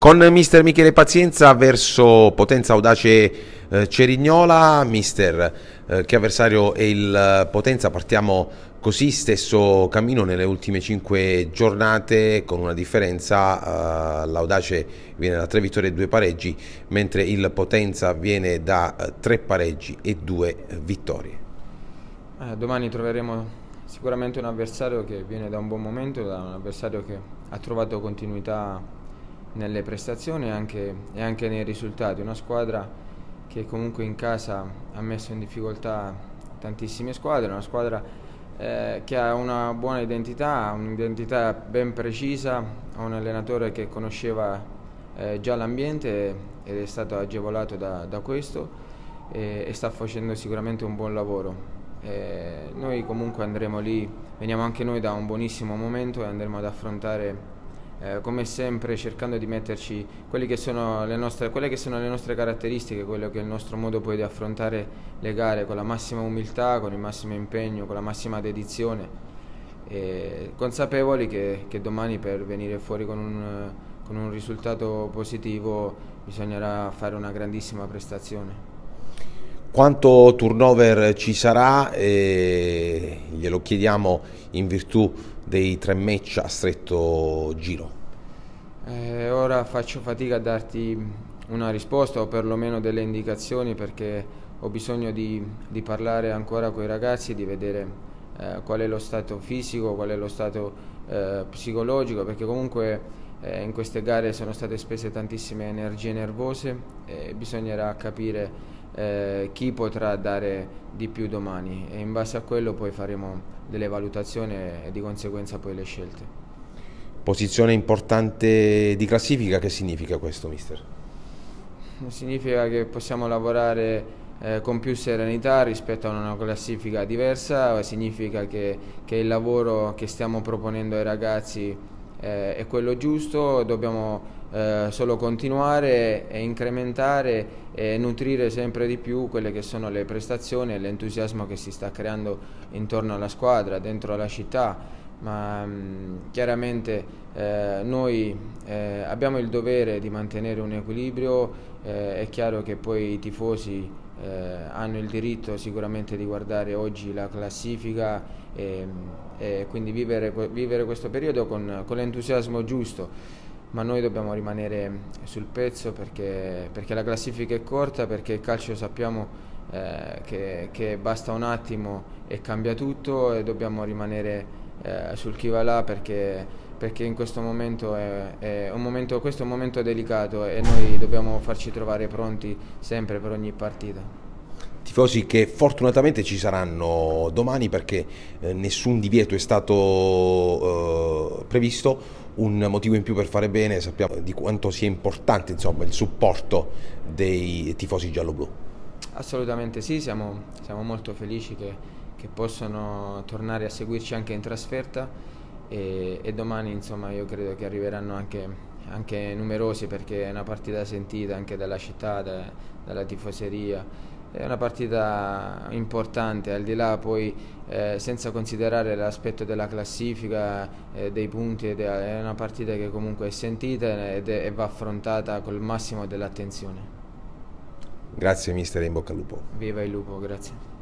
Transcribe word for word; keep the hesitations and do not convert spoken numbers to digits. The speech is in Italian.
Con mister Michele Pazienza verso Potenza Audace eh, Cerignola. Mister, eh, che avversario è il Potenza? Partiamo così, stesso cammino nelle ultime cinque giornate, con una differenza: eh, l'Audace viene da tre vittorie e due pareggi, mentre il Potenza viene da eh, tre pareggi e due vittorie. Eh, domani troveremo sicuramente un avversario che viene da un buon momento, da un avversario che ha trovato continuità nelle prestazioni e anche, e anche nei risultati. Una squadra che comunque in casa ha messo in difficoltà tantissime squadre, una squadra eh, che ha una buona identità, un'identità ben precisa, ha un allenatore che conosceva eh, già l'ambiente ed è stato agevolato da, da questo e, e sta facendo sicuramente un buon lavoro. Eh, noi comunque andremo lì, veniamo anche noi da un buonissimo momento e andremo ad affrontare eh, come sempre, cercando di metterci quelle che sono le nostre, quelle che sono le nostre caratteristiche, quello che è il nostro modo poi di affrontare le gare, con la massima umiltà, con il massimo impegno, con la massima dedizione, e consapevoli che, che domani, per venire fuori con un, con un risultato positivo, bisognerà fare una grandissima prestazione. Quanto turnover ci sarà? E glielo chiediamo in virtù dei tre match a stretto giro. Eh, ora faccio fatica a darti una risposta o perlomeno delle indicazioni, perché ho bisogno di, di parlare ancora con i ragazzi, di vedere eh, qual è lo stato fisico, qual è lo stato eh, psicologico, perché comunque eh, in queste gare sono state spese tantissime energie nervose e bisognerà capire eh, chi potrà dare di più domani, e in base a quello poi faremo delle valutazioni e di conseguenza poi le scelte. Posizione importante di classifica, che significa questo, mister? Significa che possiamo lavorare eh, con più serenità rispetto a una classifica diversa, significa che, che il lavoro che stiamo proponendo ai ragazzi eh, è quello giusto, dobbiamo eh, solo continuare e incrementare e nutrire sempre di più quelle che sono le prestazioni e l'entusiasmo che si sta creando intorno alla squadra, dentro la città. Ma mh, chiaramente eh, noi eh, abbiamo il dovere di mantenere un equilibrio, eh, è chiaro che poi i tifosi eh, hanno il diritto sicuramente di guardare oggi la classifica e, e quindi vivere, vivere questo periodo con, con l'entusiasmo giusto, ma noi dobbiamo rimanere sul pezzo, perché, perché la classifica è corta, perché il calcio sappiamo eh, che, che basta un attimo e cambia tutto, e dobbiamo rimanere Eh, sul chi va là, perché, perché in questo momento è, è un momento, questo è un momento delicato e noi dobbiamo farci trovare pronti sempre per ogni partita. Tifosi che fortunatamente ci saranno domani, perché eh, nessun divieto è stato eh, previsto, un motivo in più per fare bene. Sappiamo di quanto sia importante, insomma, il supporto dei tifosi gialloblu. Assolutamente sì, siamo, siamo molto felici che, che possono tornare a seguirci anche in trasferta, e, e domani insomma io credo che arriveranno anche, anche numerosi, perché è una partita sentita anche dalla città, da, dalla tifoseria, è una partita importante, al di là poi eh, senza considerare l'aspetto della classifica, eh, dei punti, ed è una partita che comunque è sentita ed è, e va affrontata col massimo dell'attenzione. Grazie mister e in bocca al lupo. Viva il lupo, grazie.